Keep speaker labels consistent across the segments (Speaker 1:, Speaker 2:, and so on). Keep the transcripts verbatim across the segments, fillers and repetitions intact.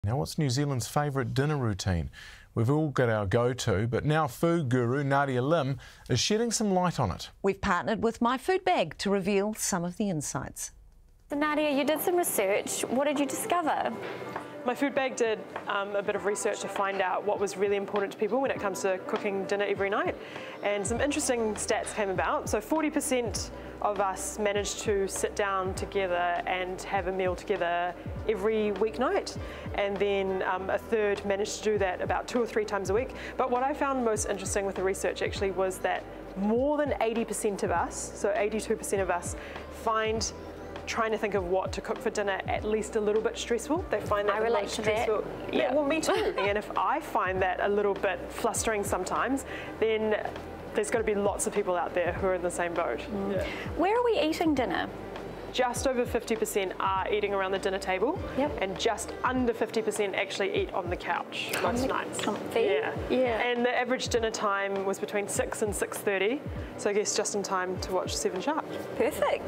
Speaker 1: Now, what's New Zealand's favourite dinner routine? We've all got our go-to, but now food guru Nadia Lim is shedding some light on it.
Speaker 2: We've partnered with My Food Bag to reveal some of the insights.
Speaker 3: So Nadia, you did some research. What did you discover?
Speaker 4: My Food Bag did um, a bit of research to find out what was really important to people when it comes to cooking dinner every night. And some interesting stats came about. So forty percent of us managed to sit down together and have a meal together every weeknight. And then um, a third managed to do that about two or three times a week. But what I found most interesting with the research actually was that more than eighty percent of us, so eighty-two percent of us, find trying to think of what to cook for dinner at least a little bit stressful. They find that
Speaker 3: I
Speaker 4: the
Speaker 3: relate
Speaker 4: most
Speaker 3: to
Speaker 4: stressful.
Speaker 3: that.
Speaker 4: Yeah,
Speaker 3: Yeah.
Speaker 4: well, me too. And if I find that a little bit flustering sometimes, then there's got to be lots of people out there who are in the same boat. Mm. Yeah.
Speaker 3: Where are we eating dinner?
Speaker 4: Just over fifty percent are eating around the dinner table,
Speaker 3: Yep.
Speaker 4: and just under fifty percent actually eat on the couch most nights.
Speaker 3: Comfy.
Speaker 4: Yeah.
Speaker 3: Yeah.
Speaker 4: And the average dinner time was between six and six thirty, so I guess just in time to watch Seven Sharp.
Speaker 3: Perfect.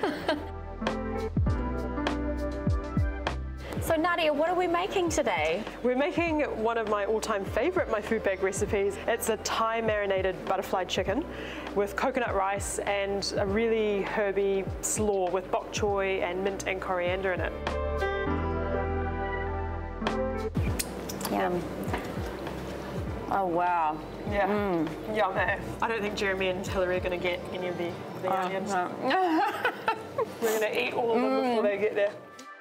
Speaker 3: So Nadia, what are we making today?
Speaker 4: We're making one of my all-time favourite My Food Bag recipes. It's a Thai marinated butterfly chicken with coconut rice and a really herby slaw with bok choy and mint and coriander in it.
Speaker 3: Yum. Oh wow.
Speaker 4: Yeah.
Speaker 3: Mm.
Speaker 4: Yum. eh? I don't think Jeremy and Hillary are going to get any of the, the
Speaker 3: Oh,
Speaker 4: onions.
Speaker 3: no.
Speaker 4: We're going to eat all of them
Speaker 3: Mm.
Speaker 4: before they get there.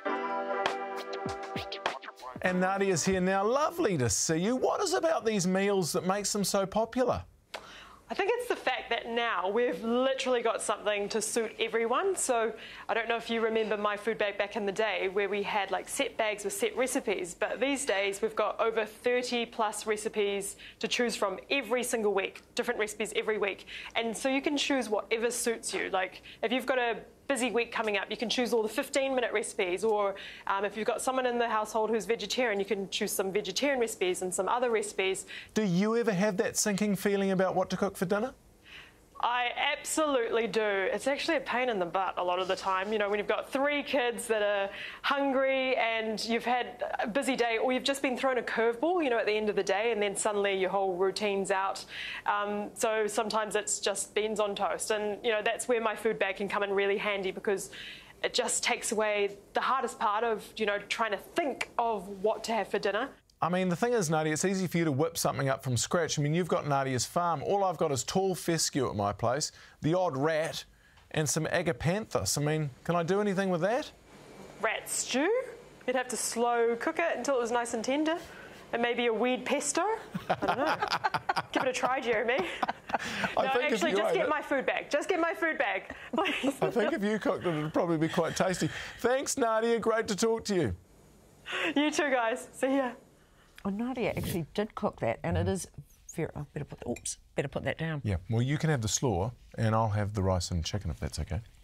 Speaker 1: And Nadia's here now. Lovely to see you. What is it about these meals that makes them so popular?
Speaker 4: I think it's the fact that now we've literally got something to suit everyone. So I don't know if you remember My Food Bag back in the day where we had like set bags with set recipes, but these days we've got over thirty plus recipes to choose from every single week, different recipes every week. And so you can choose whatever suits you. Like if you've got a busy week coming up, you can choose all the fifteen minute recipes, or um, if you've got someone in the household who's vegetarian, you can choose some vegetarian recipes and some other recipes.
Speaker 1: Do you ever have that sinking feeling about what to cook for dinner?
Speaker 4: I absolutely do. It's actually a pain in the butt a lot of the time. You know, when you've got three kids that are hungry and you've had a busy day, or you've just been thrown a curveball, you know, at the end of the day, and then suddenly your whole routine's out. Um, so sometimes it's just beans on toast. And, you know, that's where My Food Bag can come in really handy, because it just takes away the hardest part of, you know, trying to think of what to have for dinner.
Speaker 1: I mean, the thing is, Nadia, it's easy for you to whip something up from scratch. I mean, you've got Nadia's farm. All I've got is tall fescue at my place, the odd rat, and some agapanthus. I mean, can I do anything with that?
Speaker 4: Rat stew? You'd have to slow cook it until it was nice and tender. And maybe a weed pesto? I don't know. Give it a try, Jeremy.
Speaker 1: I
Speaker 4: no,
Speaker 1: think
Speaker 4: actually, just get
Speaker 1: it,
Speaker 4: My Food Bag. Just get My Food Bag, please.
Speaker 1: I think if you cooked it, it'd probably be quite tasty. Thanks, Nadia. Great to talk to you.
Speaker 4: You too, guys. See ya.
Speaker 2: Oh, Nadia actually did cook that, and it is very. Oh, better put. Oops, better put that down.
Speaker 1: Yeah. Well, you can have the slaw, and I'll have the rice and chicken if that's okay.